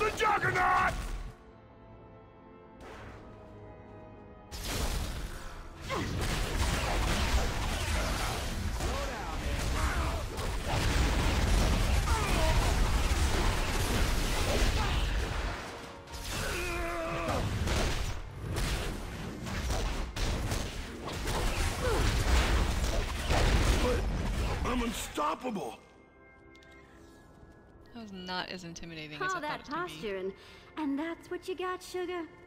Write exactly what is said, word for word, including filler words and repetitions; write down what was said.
the Juggernaut! I'm unstoppable. That was not as intimidating as All I thought that it was going to be. posture, and, and that's what you got, sugar?